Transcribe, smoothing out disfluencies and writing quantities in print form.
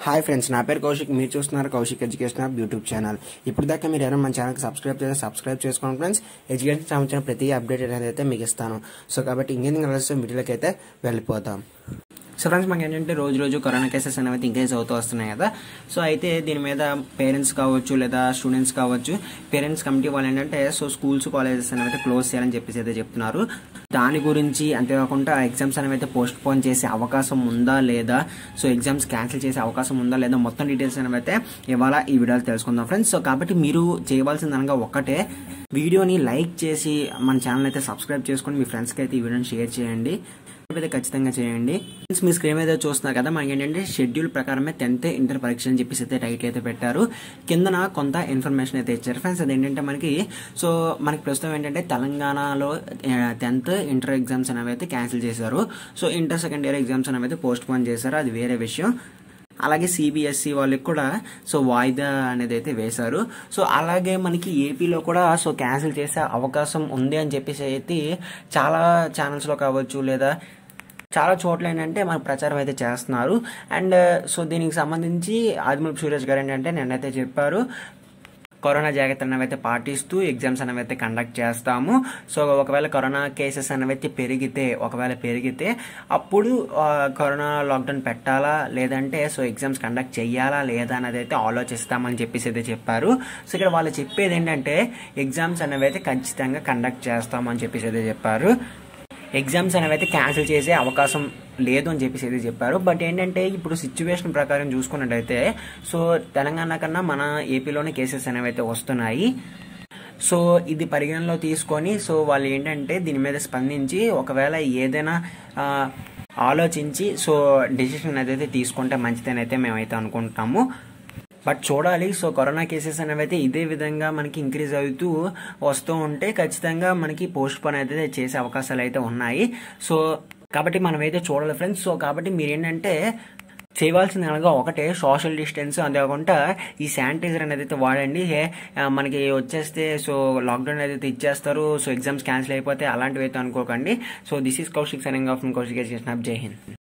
Hi friends, నా పేరు కౌశిక్. మీరు చూస్తున్నారు Kaushik education hub YouTube channel. ఇప్పుడు దాకా మీరు ఎవరైనా మన ఛానల్కి సబ్స్క్రైబ్ చేసుకోండి ఫ్రెండ్స్. ఎడ్యుకేషన్ సంబంధించిన ప్రతి అప్డేట్ అనేది అయితే మీకు ఇస్తాను. సో కాబట్టి ఇంకెందుకు ఆలస్యం వీడియోలోకి అయితే వెళ్ళిపోతాం. సో ఫ్రెండ్స్, మనకి ఏంటంటే రోజు కరోనా కేసెస్ అనేవి ఇంక్రీజ్ అవుతూ వస్తున్నాయి కదా. సో అయితే దీని మీద పేరెంట్స్ కావచ్చు లేదా స్టూడెంట్స్ కావచ్చు, పేరెంట్స్ కమిటీ వాళ్ళు ఏంటంటే సో స్కూల్స్ కాలేజెస్ అనేవి క్లోజ్ చేయాలని చెప్పేసి అయితే చెప్తున్నారు. దాని గురించి అంతేకాకుండా ఎగ్జామ్స్ అనేవి అయితే పోస్ట్ పోన్ చేసే అవకాశం ఉందా లేదా, సో ఎగ్జామ్స్ క్యాన్సిల్ చేసే అవకాశం ఉందా లేదా, మొత్తం డీటెయిల్స్ అనేవి అయితే ఇవాళ ఈ వీడియోలో తెలుసుకుందాం ఫ్రెండ్స్. సో కాబట్టి మీరు చేయవలసింది అనగా ఒకటే, వీడియోని లైక్ చేసి మన ఛానల్ అయితే సబ్స్క్రైబ్ చేసుకొని మీ ఫ్రెండ్స్కి అయితే ఈ వీడియోని షేర్ చేయండి. అయితే ఖచ్చితంగా చేయండి. మీ స్క్రీన్ మీద చూస్తున్నారు కదా, మనకి ఏంటంటే షెడ్యూల్ ప్రకారమే 10th ఇంటర్ పరీక్ష అని చెప్పేసి అయితే టైటిల్ అయితే పెట్టారు. కిందన కొంత ఇన్ఫర్మేషన్ అయితే ఇచ్చారు ఫ్రెండ్స్. అదేంటంటే మనకి ప్రస్తుతం ఏంటంటే తెలంగాణలో 10th ఇంటర్ ఎగ్జామ్స్ అనేవి అయితే క్యాన్సిల్ చేశారు. So inter second year exams అనేవి అయితే పోస్ట్ పోన్ చేశారు, అది వేరే విషయం. అలాగే సిబిఎస్ఈ వాళ్ళకి కూడా సో వాయిదా అనేది అయితే వేశారు. సో అలాగే మనకి ఏపీలో కూడా సో క్యాన్సిల్ చేసే అవకాశం ఉంది అని చెప్పేసి అయితే చాలా ఛానల్స్లో కావచ్చు లేదా చాలా చోట్ల ఏంటంటే మనకు ప్రచారం అయితే చేస్తున్నారు. అండ్ సో దీనికి సంబంధించి ఆదిమూలపు సురేష్ గారు ఏంటంటే నిన్నైతే చెప్పారు, కరోనా జాగ్రత్తలు అనేవి పాటిస్తూ ఎగ్జామ్స్ అనేవి అయితే కండక్ట్ చేస్తాము. సో ఒకవేళ కరోనా కేసెస్ అనేవి పెరిగితే అప్పుడు కరోనా లాక్డౌన్ పెట్టాలా లేదంటే సో ఎగ్జామ్స్ కండక్ట్ చేయాలా లేదా అనేది అయితే ఆలోచిస్తామని చెప్పేసి అయితే చెప్పారు. సో ఇక్కడ వాళ్ళు చెప్పేది ఏంటంటే ఎగ్జామ్స్ అనేవి అయితే ఖచ్చితంగా కండక్ట్ చేస్తామని చెప్పేసి అయితే చెప్పారు. ఎగ్జామ్స్ అనేవి అయితే క్యాన్సిల్ చేసే అవకాశం లేదు అని చెప్పేసి అయితే చెప్పారు. బట్ ఏంటంటే ఇప్పుడు సిచ్యువేషన్ ప్రకారం చూసుకున్నట్టయితే సో తెలంగాణ కన్నా మన ఏపీలోనే కేసెస్ అనేవి అయితే వస్తున్నాయి. సో ఇది పరిగణలో తీసుకొని సో వాళ్ళు ఏంటంటే దీని మీద స్పందించి ఒకవేళ ఏదైనా ఆలోచించి సో డెసిషన్ అయితే తీసుకుంటే మంచిదనైతే మేమైతే అనుకుంటాము. బట్ చూడాలి. సో కరోనా కేసెస్ అనేవి అయితే ఇదే విధంగా మనకి ఇంక్రీజ్ అవుతూ వస్తూ ఉంటే ఖచ్చితంగా మనకి పోస్ట్ పోన్ అయితే చేసే అవకాశాలు అయితే ఉన్నాయి. సో కాబట్టి మనమైతే చూడాలి ఫ్రెండ్స్. సో కాబట్టి మీరేంటంటే చేయవలసింది అనగా ఒకటే, సోషల్ డిస్టెన్స్, అంతేకాకుండా ఈ శానిటైజర్ అనేది అయితే వాడండి. మనకి వచ్చేస్తే సో లాక్డౌన్ అయితే ఇచ్చేస్తారు, సో ఎగ్జామ్స్ క్యాన్సిల్ అయిపోతే అలాంటివి అయితే అనుకోకండి. So this is Kaushik signing off from Kaushik education hub. జై హింద్.